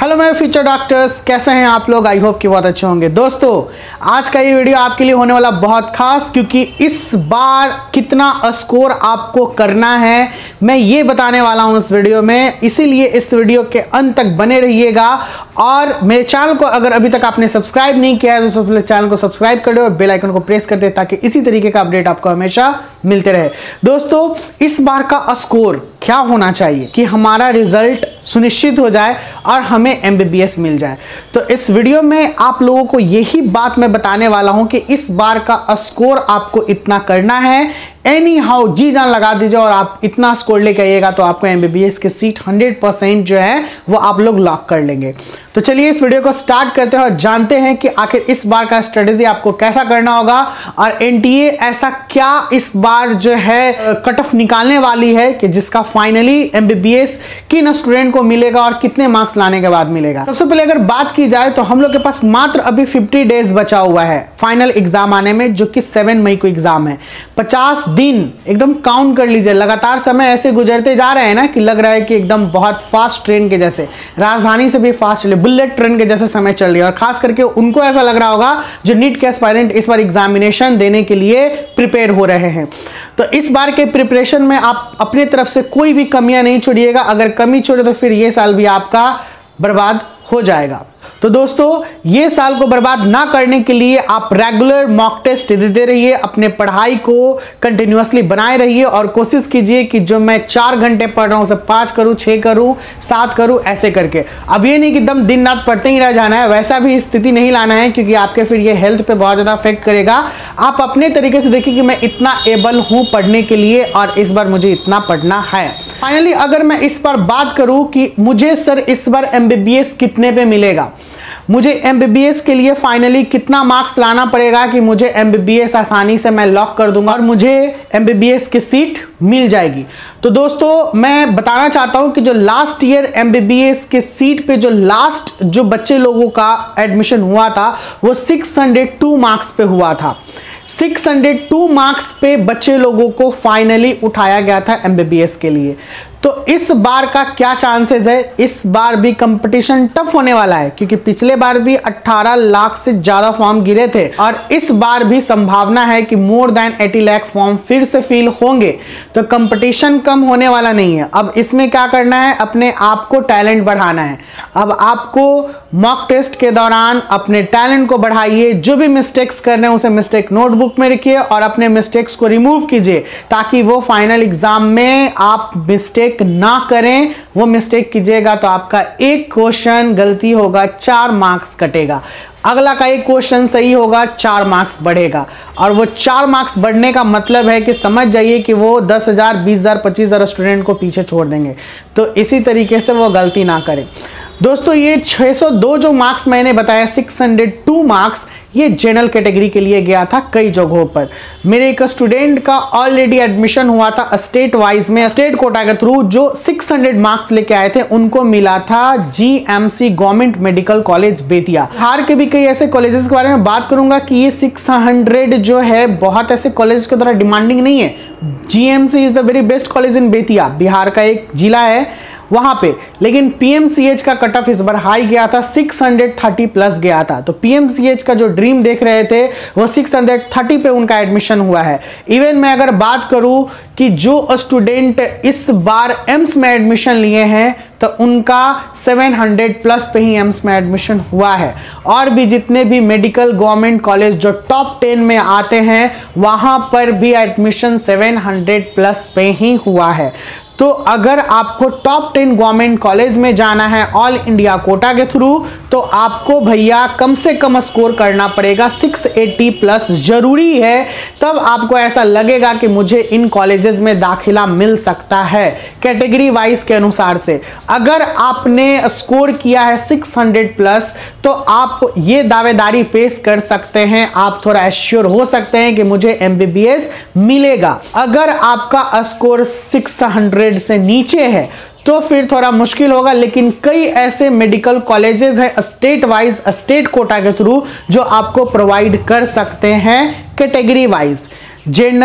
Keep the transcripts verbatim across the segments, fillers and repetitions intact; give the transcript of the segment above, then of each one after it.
Hello मेरे future doctors, कैसे हैं आप लोग। आई होप कि बहुत अच्छे होंगे। दोस्तों, आज का ये वीडियो आपके लिए होने वाला बहुत खास, क्योंकि इस बार कितना स्कोर आपको करना है मैं ये बताने वाला हूं इस वीडियो में। इसीलिए इस वीडियो के अंत तक बने रहिएगा। और मेरे चैनल को अगर अभी तक आपने सब्सक्राइब नहीं किया है तो सबसे पहले चैनल को सब्सक्राइब कर दो और बेल आइकन को प्रेस कर दे, ताकि इसी तरीके का अपडेट आपको हमेशा मिलते रहे। दोस्तों, इस बार का स्कोर क्या होना चाहिए कि हमारा रिजल्ट सुनिश्चित हो जाए और हमें एमबीबीएस मिल जाए। तो इस वीडियो में आप लोगों को यही बात मैं बताने वाला हूं कि इस बार का स्कोर आपको इतना करना है। एनी हाउ जी जान लगा दीजिए और आप इतना स्कोर लेके आइएगा तो आपको एमबीबीएस की सीट हंड्रेड परसेंट जो है वो आप लोग लॉक कर लेंगे। तो चलिए इस वीडियो को स्टार्ट करते हैं और जानते हैं कि आखिर इस बार का स्ट्रेटेजी आपको कैसा करना होगा और एनटीए ऐसा क्या इस बार जो है कट ऑफ निकालने वाली है कि जिसका फाइनली एमबीबीएस किन स्टूडेंट को मिलेगा और कितने मार्क्स लाने के बाद मिलेगा। सबसे पहले अगर बात की जाए तो हम लोग के पास मात्र अभी फिफ्टी डेज बचा हुआ है फाइनल एग्जाम आने में, जो कि सेवन मई को एग्जाम है। पचास दिन एकदम काउंट कर लीजिए। लगातार समय ऐसे गुजरते जा रहे हैं ना कि लग रहा है कि एकदम बहुत फास्ट ट्रेन के जैसे, राजधानी से भी फास्ट चले, बुलेट ट्रेन के जैसे समय चल रही है। और खास करके उनको ऐसा लग रहा होगा जो नीट के एस्पायरेंट इस बार एग्जामिनेशन देने के लिए प्रिपेयर हो रहे हैं। तो इस बार के प्रिपरेशन में आप अपनी तरफ से कोई भी कमियां नहीं छोड़िएगा। अगर कमी छोड़े तो फिर यह साल भी आपका बर्बाद हो जाएगा। तो दोस्तों, ये साल को बर्बाद ना करने के लिए आप रेगुलर मॉक टेस्ट देते रहिए, अपने पढ़ाई को कंटिन्यूअसली बनाए रहिए और कोशिश कीजिए कि जो मैं चार घंटे पढ़ रहा हूं उसे पांच करूं, छह करूं, सात करूं, ऐसे करके। अब ये नहीं कि एकदम दिन रात पढ़ते ही रह जाना है, वैसा भी स्थिति नहीं लाना है, क्योंकि आपके फिर ये हेल्थ पे बहुत ज्यादा अफेक्ट करेगा। आप अपने तरीके से देखिए कि मैं इतना एबल हूं पढ़ने के लिए और इस बार मुझे इतना पढ़ना है। फाइनली अगर मैं इस बार बात करूं कि मुझे सर इस बार एमबीबीएस कितने पे मिलेगा, मुझे एमबीबीएस के लिए फाइनली कितना मार्क्स लाना पड़ेगा कि मुझे एमबीबीएस आसानी से मैं लॉक कर दूंगा और मुझे एमबीबीएस की सीट मिल जाएगी। तो दोस्तों, मैं बताना चाहता हूं कि जो लास्ट ईयर एमबीबीएस के सीट पे जो लास्ट जो बच्चे लोगों का एडमिशन हुआ था वो सिक्स हंड्रेड टू मार्क्स पे हुआ था। सिक्स हंड्रेड टू मार्क्स पे बच्चे लोगों को फाइनली उठाया गया था एमबीबीएस के लिए। तो इस बार का क्या चांसेस है, इस बार भी कंपटीशन टफ होने वाला है, क्योंकि पिछले बार भी अठारह लाख से ज्यादा फॉर्म गिरे थे और इस बार भी संभावना है कि मोर देन अस्सी लाख फॉर्म फिर से फिल होंगे। तो कंपटीशन कम होने वाला नहीं है। अब इसमें क्या करना है, अपने आप को टैलेंट बढ़ाना है। अब आपको मॉक टेस्ट के दौरान अपने टैलेंट को बढ़ाइए, जो भी मिस्टेक्स कर रहे हैं उसे मिस्टेक नोटबुक में रखिए और अपने मिस्टेक्स को रिमूव कीजिए, ताकि वो फाइनल एग्जाम में आप मिस्टेक ना करें। वो मिस्टेक कीजिएगा तो आपका एक क्वेश्चन गलती होगा, चार मार्क्स कटेगा। अगला का एक क्वेश्चन सही होगा, चार मार्क्स बढ़ेगा। और वो चार मार्क्स बढ़ने का मतलब है कि समझ जाइए कि वो दस हजार, बीस हजार, पच्चीस हजार स्टूडेंट को पीछे छोड़ देंगे। तो इसी तरीके से वो गलती ना करें। दोस्तों, ये छह सौ दो जो मार्क्स मैंने बताया, सिक्स हंड्रेड टू मार्क्स, ये जनरल कैटेगरी के लिए गया था कई जगहों पर। मेरे एक स्टूडेंट का ऑलरेडी एडमिशन हुआ था स्टेट वाइज में, स्टेट कोटा के थ्रू, जो छह सौ मार्क्स लेके आए थे उनको मिला था GMC government medical college Bettiah. Bihar के भी कई ऐसे कॉलेजेस के बारे में बात करूंगा कि ये छह सौ जो है बहुत ऐसे कॉलेज के द्वारा डिमांडिंग नहीं है। GMC is the very best college in Bettiah, Bihar का एक जिला है वहां पे। लेकिन पीएमसीएच का कट ऑफ इस बार हाई गया था, छह सौ तीस प्लस गया था। तो पीएमसीएच का जो ड्रीम देख रहे थे वो छह सौ तीस पे उनका एडमिशन हुआ है। इवन मैं अगर बात करूं कि जो स्टूडेंट इस बार एम्स में एडमिशन लिए हैं तो उनका सात सौ प्लस पे ही एम्स में एडमिशन हुआ है। और भी जितने भी मेडिकल गवर्नमेंट कॉलेज जो टॉप टेन में आते हैं वहां पर भी एडमिशन सात सौ प्लस पे ही हुआ है। तो अगर आपको टॉप टेन गवर्नमेंट कॉलेज में जाना है ऑल इंडिया कोटा के थ्रू, तो आपको भैया कम से कम स्कोर करना पड़ेगा छह सौ अस्सी प्लस, जरूरी है। तब आपको ऐसा लगेगा कि मुझे इन कॉलेजेस में दाखिला मिल सकता है कैटेगरी वाइज के अनुसार से। अगर आपने स्कोर किया है छह सौ प्लस तो आप ये दावेदारी पेश कर सकते हैं, आप थोड़ा एश्योर हो सकते हैं कि मुझे एमबीबीएस मिलेगा। अगर आपका स्कोर छह सौ से नीचे है तो फिर थोड़ा मुश्किल होगा। लेकिन कई ऐसे मेडिकल कॉलेजेस हैं स्टेट वाइज, स्टेट कोटा के थ्रू, जो आपको प्रोवाइड कर सकते हैं category wise. General,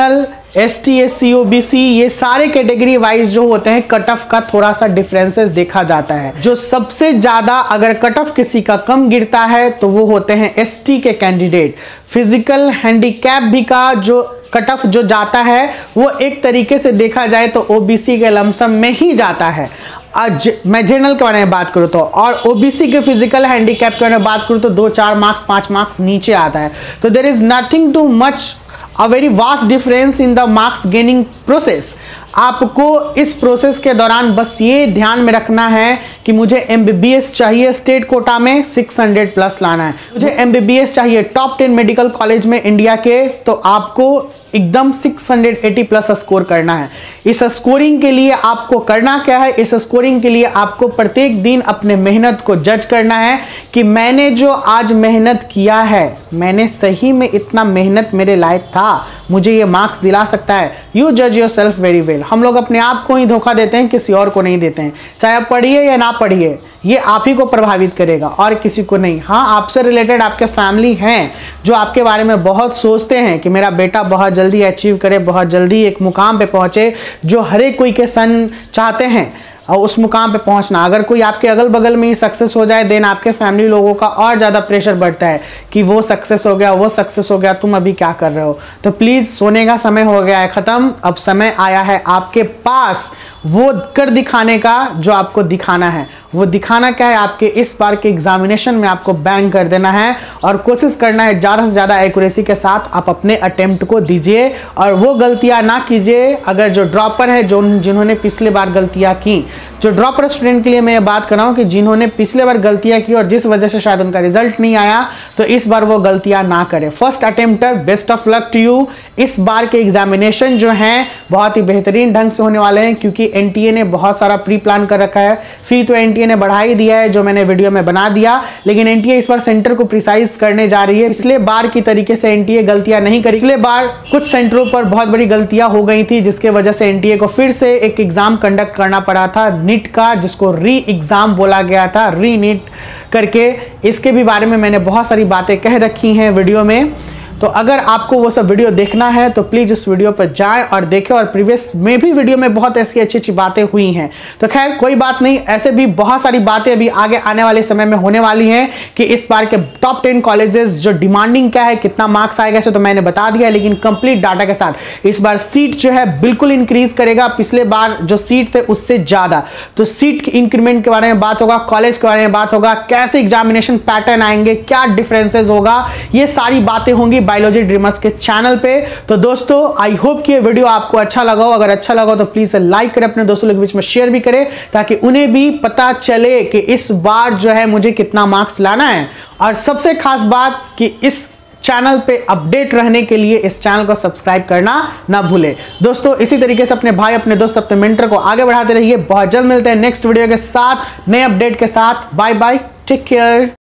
S T, S C, O B C, ये सारे कैटेगरी वाइज जो होते हैं कट ऑफ का थोड़ा सा डिफरेंसेस देखा जाता है। जो सबसे ज्यादा अगर कट ऑफ किसी का कम गिरता है तो वो होते हैं एस टी के कैंडिडेट। फिजिकल हैंडीकैप भी का जो कट ऑफ जो जाता है वो एक तरीके से देखा जाए तो ओ बी सी के लमसम में ही जाता है। आज मैं जनरल के बारे में बात करूँ तो, और ओबीसी के फिजिकल हैंडीकैप के बारे में बात करूँ तो दो चार मार्क्स पांच मार्क्स नीचे आता है। तो there is nothing too much a very vast difference in the marks gaining process. आपको इस प्रोसेस के दौरान बस ये ध्यान में रखना है कि मुझे एमबीबीएस चाहिए स्टेट कोटा में छह सौ प्लस लाना है, मुझे एमबीबीएस चाहिए टॉप टेन मेडिकल कॉलेज में इंडिया के, तो आपको एकदम छह सौ अस्सी प्लस स्कोर करना है। इस स्कोरिंग के लिए आपको करना क्या है, इस स्कोरिंग के लिए आपको प्रत्येक दिन अपने मेहनत को जज करना है कि मैंने जो आज मेहनत किया है, मैंने सही में इतना मेहनत मेरे लायक था, मुझे ये मार्क्स दिला सकता है। यू जज योर सेल्फ वेरी वेल। हम लोग अपने आप को ही धोखा देते हैं, किसी और को नहीं देते हैं। चाहे आप पढ़िए या ना पढ़िए, ये आप ही को प्रभावित करेगा और किसी को नहीं। हाँ, आपसे रिलेटेड आपके फैमिली हैं जो आपके बारे में बहुत सोचते हैं कि मेरा बेटा बहुत जल्दी अचीव करे, बहुत जल्दी एक मुकाम पे पहुंचे, जो हर एक कोई के सन चाहते हैं और उस मुकाम पे पहुंचना। अगर कोई आपके अगल बगल में ही सक्सेस हो जाए, देन आपके फैमिली लोगों का और ज़्यादा प्रेशर बढ़ता है कि वो सक्सेस हो गया, वो सक्सेस हो गया, तुम अभी क्या कर रहे हो। तो प्लीज़, सोने का समय हो गया है ख़त्म, अब समय आया है आपके पास वो कर दिखाने का जो आपको दिखाना है। वो दिखाना क्या है, आपके इस बार के एग्जामिनेशन में आपको बैंक कर देना है और कोशिश करना है ज़्यादा से ज़्यादा एक्यूरेसी के साथ आप अपने अटेम्प्ट को दीजिए और वो गलतियां ना कीजिए। अगर जो ड्रॉपर है, जो जिन्होंने पिछले बार गलतियां की, जो ड्रॉपर स्टूडेंट के लिए मैं ये बात कर रहा हूँ कि जिन्होंने पिछले बार गलतियां की और जिस वजह से शायद उनका रिजल्ट नहीं आया, तो इस बार वो गलतियां ना करें। First attempter, best of luck to you. इस बार के एग्जामिनेशन जो हैं बहुत ही बेहतरीन ढंग से होने वाले हैं, क्योंकि एनटीए ने बहुत सारा प्री प्लान कर रखा है। फी तो एनटीए ने बढ़ा ही दिया है, जो मैंने वीडियो में बना दिया, लेकिन एनटीए इस बार सेंटर को प्रिसाइज करने जा रही है। पिछले बार की तरीके से एनटीए गलतियां नहीं करी। पिछले बार कुछ सेंटरों पर बहुत बड़ी गलतियां हो गई थी, जिसके वजह से एनटीए को फिर से एक एग्जाम कंडक्ट करना पड़ा था नीट का, जिसको री एग्जाम बोला गया था, री नीट करके। इसके भी बारे में मैंने बहुत सारी बातें कह रखी हैं वीडियो में। तो अगर आपको वो सब वीडियो देखना है तो प्लीज़ उस वीडियो पर जाएं और देखें। और प्रीवियस में भी वीडियो में बहुत ऐसी अच्छी अच्छी बातें हुई हैं। तो खैर कोई बात नहीं, ऐसे भी बहुत सारी बातें अभी आगे आने वाले समय में होने वाली हैं कि इस बार के टॉप टेन कॉलेजेस जो डिमांडिंग क्या है, कितना मार्क्स आएगा, इसे तो मैंने बता दिया, लेकिन कंप्लीट डाटा के साथ इस बार सीट जो है बिल्कुल इंक्रीज करेगा। पिछले बार जो सीट थे उससे ज़्यादा। तो सीट इंक्रीमेंट के बारे में बात होगा, कॉलेज के बारे में बात होगा, कैसे एग्जामिनेशन पैटर्न आएंगे, क्या डिफरेंसेस होगा, ये सारी बातें होंगी बायोलॉजी ड्रीमर्स के चैनल पे। तो दोस्तों, आई होप कि ये वीडियो आपको अच्छा लगा हो। अगर अच्छा लगा हो तो प्लीज लाइक करें, अपने दोस्तों के बीच में शेयर भी करें, ताकि उन्हें भी पता चले कि इस बार जो है मुझे कितना मार्क्स लाना है। और सबसे खास बात कि इस चैनल पे अपडेट रहने के लिए इस चैनल को सब्सक्राइब करना ना भूले। दोस्तों, इसी तरीके से अपने भाई, अपने दोस्त, अपने मेंटर को आगे बढ़ाते रहिए। बहुत जल्द मिलते हैं नेक्स्ट वीडियो के साथ, नए अपडेट के साथ। Bye bye, take care.